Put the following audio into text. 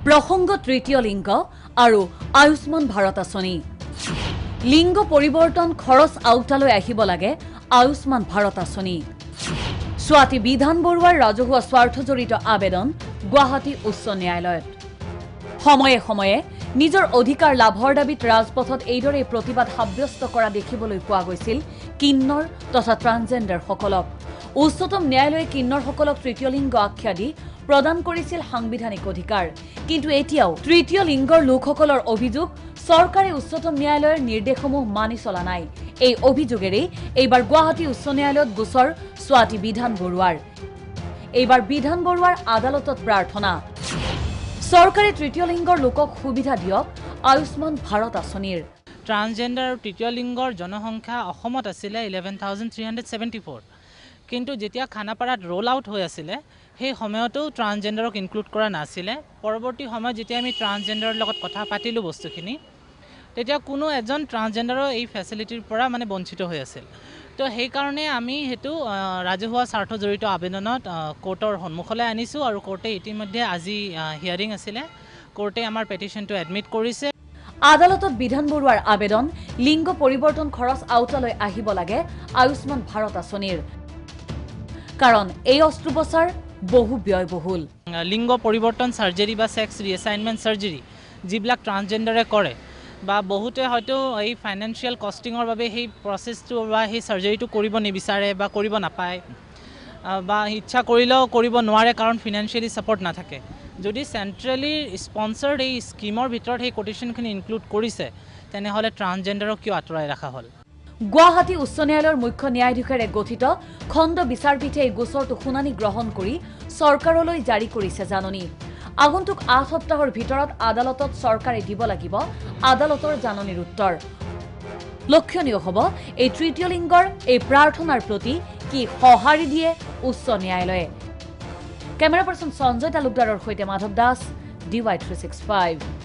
প্ৰসংগ তৃতীয় লিংগ আৰু আয়ুষ্মান ভাৰত আঁচনি লিংগ পৰিৱৰ্তন খৰচ আওতালৈ আহিব লাগে আয়ুষ্মান ভাৰত আঁচনি স্বাতি বিধান বৰুৱাৰ ৰাজহুৱা স্বাৰ্থজড়িত আবেদন গুৱাহাটী উচ্চ ন্যায়ালয়ত সময়ে সময়ে নিজৰ অধিকাৰ লাভৰ দাবীত ৰাজপথত এইদৰে প্ৰতিবাদ সাব্যস্ত কৰা দেখিবলৈ পোৱা গৈছিল কিন্নৰ তথা ট্ৰান্সজেণ্ডাৰসকলক উচ্চতম ন্যায়ালয়ে কিন্নৰসকলক তৃতীয় লিংগ আখ্যা দি প্ৰদান কৰিছিল সাংবিধানিক অধিকাৰ কিন্তু এতিয়াও তৃতীয় লিংগৰ লোকসকলৰ অভিযোগ চৰকাৰে উচ্চতম ন্যায়ালয়ৰ নিৰ্দেশসমূহ মানি চলা নাই এই অভিযোগেৰে এইবাৰ গুৱাহাটী উচ্চ ন্যায়ালয়ত গোচৰ স্বাতি বিধান বৰুৱাৰ এইবাৰ বিধান বৰুৱাৰ আদালতত প্ৰাৰ্থনা চৰকাৰে তৃতীয় লিংগৰ লোকক সুবিধা দিয়ক আয়ুষ্মান ভাৰত আঁচনিৰ ট্ৰান্সজেণ্ডাৰ আৰু তৃতীয় লিংগৰ জনসংখ্যা অসমত আছিল 11,374 কিন্তু যেতিয়া খানাপাৰাত ৰোল আউট হৈ আছিল সেই সময়তো ট্ৰান্সজেণ্ডাৰক ইনক্লুড কৰা নাছিল পৰৱৰ্তী সময়ত যেতিয়া আমি ট্ৰান্সজেণ্ডাৰৰ লগত কথা পাতিলো বস্তুখিনি তেতিয়া কোনো এজন ট্ৰান্সজেণ্ডাৰৰ এই ফেচিলিটিৰ পৰা মানে বঞ্চিত হৈ আছিল তো সেই কাৰণে আমি হেতু ৰাজহুৱা স্বাৰ্থ জড়িত আবেদনত কোৰ্টৰ সন্মুখলৈ আনিছো আৰু কোৰ্টে ইতিমধ্যে আজি হিয়াৰিং আছিল কোৰ্টে আমাৰ পেটিশনটো এডমিট কৰিছে আদালতত বিধান বৰুৱাৰ আবেদন লিংগ পৰিৱৰ্তন খৰচ আওতালৈ আহিব লাগে আয়ুষ্মান ভাৰত আঁচনিৰ কাৰণ এই অস্ত্ৰোপচাৰ বহু ব্যয়বহুল লিংগ পৰিৱৰ্তন সাৰ্জাৰী বা সেক্স ৰিএসাইনমেন্ট সাৰ্জাৰী যিবিলাক ট্ৰান্সজেণ্ডাৰে কৰে বা বহুতে হয়তো এই ফাইনান্সিয়াল কষ্টিঙৰ বাবে সেই প্ৰসেসটো বা সেই সাৰ্জাৰীটো কৰিব নিবিচাৰে বা কৰিব নাপায় বা ইচ্ছা কৰিলেও কৰিব নোৱাৰে কাৰণ ফাইনান্সিয়ালি সাপোৰ্ট নাথাকে যদি সেন্ট্ৰালি স্পন্সৰ্ড এই স্কিমৰ ভিতৰত সেই কোটেশনখিনি ইনক্লুড কৰিছে তেনেহলে ট্ৰান্সজেণ্ডাৰক কিয় আঁতৰাই ৰাখা হ'ল গুৱাহাটী উচ্চ ন্যায়ালয়ৰ মুখ্য ন্যায়াধীশে গঠিত খণ্ড বিচাৰপীঠে এই গোচৰটো শুনানি গ্ৰহণ কৰি চৰকাৰলৈ জাৰি কৰিছে জাননী আগন্তুক 8 সপ্তাহৰ ভিতৰত আদালতত চৰকাৰে দিব লাগিব আদালতৰ জাননীৰ উত্তৰ লক্ষণীয় হ'ব এই তৃতীয় লিংগৰ এই প্ৰাৰ্থনাৰ প্ৰতি কি সঁহাৰি দিয়ে উচ্চ ন্যায়ালয়ে কেমেৰা পাৰ্চন সঞ্জয় তালুকদাৰৰ সৈতে মাধৱ দাস DY365